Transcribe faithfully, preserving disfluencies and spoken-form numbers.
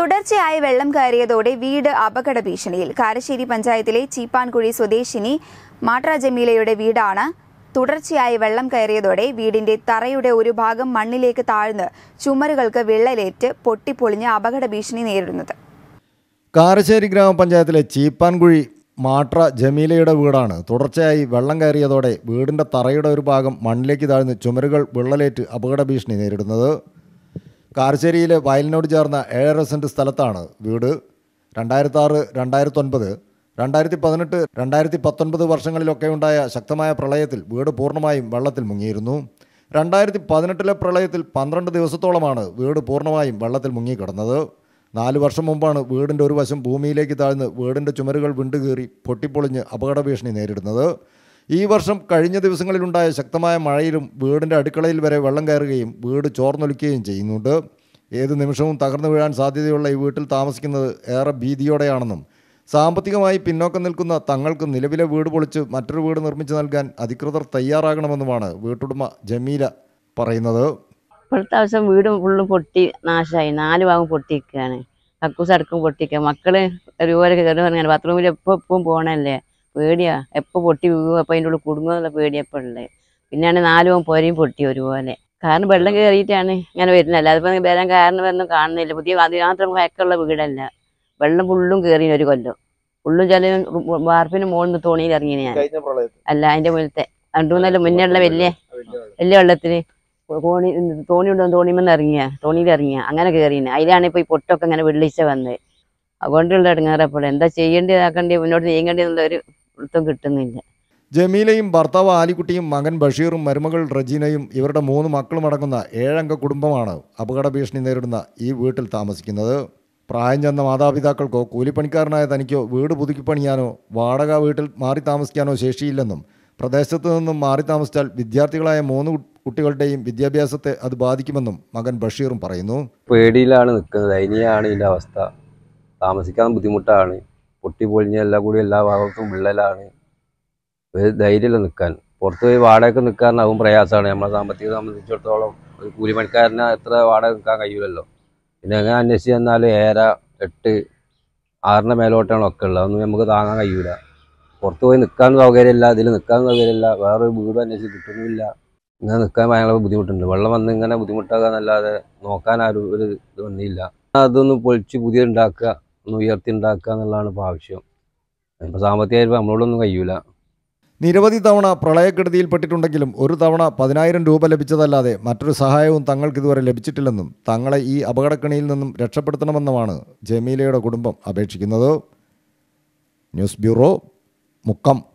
തുടർച്ചയായി വെള്ളം കയറിയതോടെ വീട് അപകട ഭീഷണിയിൽ. കാരശ്ശേരി പഞ്ചായത്തിലെ ചീപ്പാൻകുഴി സ്വദേശിനി മാട്ര ജമീലയുടെ വീടാണ് തുടർച്ചയായി വെള്ളം കയറിയതോടെ വീടിന്റെ തറയുടെ ഒരു ഭാഗം മണ്ണിലേക്ക് താഴ്ന്ന് ചുമരുകൾക്ക് വിള്ളലേറ്റ് പൊട്ടിപ്പൊളിഞ്ഞ് അപകട ഭീഷണി നേരിടുന്നത്. കാരശ്ശേരി ഗ്രാമപഞ്ചായത്തിലെ ചീപ്പാൻകുഴി മാട്ര ജമീലയുടെ വീടാണ് തുടർച്ചയായി വെള്ളം കയറിയതോടെ വീടിന്റെ തറയുടെ ഒരു ഭാഗം മണ്ണിലേക്ക് താഴ്ന്ന് ചുമരുകൾ വിള്ളലേറ്റ് അപകട ഭീഷണി നേരിടുന്നത്. കാരശ്ശേരിയിലെ വയലിനോട് ചേർന്ന ഏഴര സെൻറ്റ് സ്ഥലത്താണ് വീട്. രണ്ടായിരത്തി ആറ് രണ്ടായിരത്തി ഒൻപത് രണ്ടായിരത്തി പതിനെട്ട് രണ്ടായിരത്തി പത്തൊൻപത് വർഷങ്ങളിലൊക്കെ ഉണ്ടായ ശക്തമായ പ്രളയത്തിൽ വീട് പൂർണ്ണമായും വെള്ളത്തിൽ മുങ്ങിയിരുന്നു. രണ്ടായിരത്തി പതിനെട്ടിലെ പ്രളയത്തിൽ പന്ത്രണ്ട് ദിവസത്തോളമാണ് വീട് പൂർണ്ണമായും വെള്ളത്തിൽ മുങ്ങിക്കിടന്നത്. നാല് വർഷം മുമ്പാണ് വീടിൻ്റെ ഒരു വശം ഭൂമിയിലേക്ക് താഴ്ന്ന് വീടിൻ്റെ ചുമരുകൾ വിണ്ടുകീറി പൊട്ടിപ്പൊളിഞ്ഞ് അപകട ഭീഷണി നേരിടുന്നത്. ഈ വർഷം കഴിഞ്ഞ ദിവസങ്ങളിലുണ്ടായ ശക്തമായ മഴയിലും വീടിൻ്റെ അടുക്കളയിൽ വരെ വെള്ളം കയറുകയും വീട് ചോർന്നൊലിക്കുകയും ചെയ്യുന്നുണ്ട്. ഏത് നിമിഷവും തകർന്നു വീഴാൻ സാധ്യതയുള്ള ഈ വീട്ടിൽ താമസിക്കുന്നത് ഏറെ ഭീതിയോടെയാണെന്നും സാമ്പത്തികമായി പിന്നോക്കം നിൽക്കുന്ന തങ്ങൾക്ക് നിലവിലെ വീട് പൊളിച്ച് മറ്റൊരു വീട് നിർമ്മിച്ചു നൽകാൻ അധികൃതർ തയ്യാറാകണമെന്നുമാണ് വീട്ടുടമ ജമീല പറയുന്നത്. ഇപ്പോഴത്തെ അവസ്ഥ വീട് ഫുള്ളും പൊട്ടി നാശമായി, നാല് ഭാഗം പൊട്ടിയിരിക്കുകയാണ്. കക്കൂസ് അടക്കം പൊട്ടിക്കുക. മക്കള് ഒരുപോലെ കയറി പറഞ്ഞാൽ ബാത്റൂമിൽ എപ്പോൾ എപ്പോഴും പോകണല്ലേ, പേടിയാ. എപ്പോൾ പൊട്ടി വീഴും, അപ്പോൾ അതിൻ്റെ ഉള്ളിൽ കുടുങ്ങുന്നുള്ള പേടിയപ്പോൾ ഉള്ളത്. പിന്നെയാണ് നാലും പൊരയും പൊട്ടി ഒരുപോലെ. കാരണം വെള്ളം കയറിയിട്ടാണ് ഇങ്ങനെ വരുന്നത്. അല്ലാതെ ഇപ്പം വരാൻ കാരണം ഒന്നും കാണുന്നില്ല. പുതിയ അതിനകത്ത് ഭയക്കുള്ള വീടല്ല. വെള്ളം ഫുള്ളും കയറി ഒരു കൊല്ലം ഫുള്ളും ചില വാർപ്പിന് മുകളിൽ തോണിയിൽ ഇറങ്ങിയാണ് ഞാൻ. അല്ല, അതിൻ്റെ മുന്നത്തെ രണ്ടു മൂന്നല്ല മുന്നേ ഉള്ള വലിയ വലിയ വെള്ളത്തിന് തോണി തോണി ഉണ്ടോ തോണിമെന്ന് ഇറങ്ങിയ തോണിയിൽ ഇറങ്ങിയ അങ്ങനെ കയറിയാണ്. അതിലാണ് ഇപ്പോൾ ഈ പൊട്ടൊക്കെ ഇങ്ങനെ വെള്ളിച്ച വന്നത്. അതുകൊണ്ടുള്ള ഇടങ്ങാറപ്പോൾ എന്താ ചെയ്യേണ്ടതാക്കേണ്ടി മുന്നോട്ട് നീങ്ങേണ്ടതെന്നുള്ള ഒരു വൃത്തം കിട്ടുന്നില്ല. ജമീലയും ഭർത്താവ് ആലിക്കുട്ടിയും മകൻ ബഷീറും മരുമകൾ റജീനയും ഇവരുടെ മൂന്ന് മക്കളും അടങ്ങുന്ന ഏഴംഗ കുടുംബമാണ് അപകട ഭീഷണി നേരിടുന്ന ഈ വീട്ടിൽ താമസിക്കുന്നത്. പ്രായം ചെന്ന മാതാപിതാക്കൾക്കോ കൂലിപ്പണിക്കാരനായ തനിക്കോ വീട് പുതുക്കി പണിയാനോ വാടക വീട്ടിൽ മാറി താമസിക്കാനോ ശേഷിയില്ലെന്നും പ്രദേശത്തു നിന്നും മാറി താമസിച്ചാൽ വിദ്യാർത്ഥികളായ മൂന്ന് കുട്ടികളുടെയും വിദ്യാഭ്യാസത്തെ അത് ബാധിക്കുമെന്നും മകൻ ബഷീറും പറയുന്നു. പേടിയിലാണ് നിൽക്കുന്നത്. ദയനീയമാണ് ഇതിൻ്റെ അവസ്ഥ. താമസിക്കാൻ ബുദ്ധിമുട്ടാണ്. പൊട്ടി പൊളിഞ്ഞ എല്ലാം കൂടി എല്ലാ ഭാഗത്തും വിള്ളലാണ്. ഒരു ധൈര്യമില്ല നിൽക്കാൻ. പുറത്ത് പോയി വാടകയ്ക്ക് നിൽക്കാനാവും പ്രയാസമാണ്. നമ്മളെ സാമ്പത്തികം സംബന്ധിച്ചിടത്തോളം ഒരു കൂലിപ്പണിക്കാരന് എത്ര വാടക നിൽക്കാൻ കഴിയില്ലല്ലോ. പിന്നെ എങ്ങനെ അന്വേഷിച്ച് ചെന്നാലും ഏഴര എട്ട് ആറിൻ്റെ മേലോട്ടാണ് ഒക്കെ ഉള്ളത്. അതൊന്നും നമുക്ക് താങ്ങാൻ കഴിയൂല. പുറത്ത് പോയി നിൽക്കാൻ സൗകര്യമില്ല, ഇതിൽ നിൽക്കാൻ സൗകര്യമില്ല, വേറൊരു വീട് അന്വേഷിച്ച് കിട്ടുന്നില്ല. ഇങ്ങനെ നിൽക്കാൻ ഭയങ്കര ബുദ്ധിമുട്ടുണ്ട്. വെള്ളം വന്ന് ഇങ്ങനെ ബുദ്ധിമുട്ടാക്കുക എന്നല്ലാതെ നോക്കാൻ ആരും ഒരു ഇത് വന്നില്ല. അതൊന്ന് പൊളിച്ച് പുതിയ ഉണ്ടാക്കുക, ഒന്ന് ഉയർത്തി ഉണ്ടാക്കുക എന്നുള്ളതാണ് ഇപ്പോൾ ആവശ്യം. ഇപ്പോൾ സാമ്പത്തികമായിട്ട് നമ്മളോടൊന്നും കഴിയൂല. നിരവധി തവണ പ്രളയക്കെടുതിയിൽപ്പെട്ടിട്ടുണ്ടെങ്കിലും ഒരു തവണ പതിനായിരം രൂപ ലഭിച്ചതല്ലാതെ മറ്റൊരു സഹായവും തങ്ങൾക്ക് ഇതുവരെ ലഭിച്ചിട്ടില്ലെന്നും തങ്ങളെ ഈ അപകടക്കെണിയിൽ നിന്നും രക്ഷപ്പെടുത്തണമെന്നുമാണ് ജമീലയുടെ കുടുംബം അപേക്ഷിക്കുന്നത്. News bureau, Mukkam.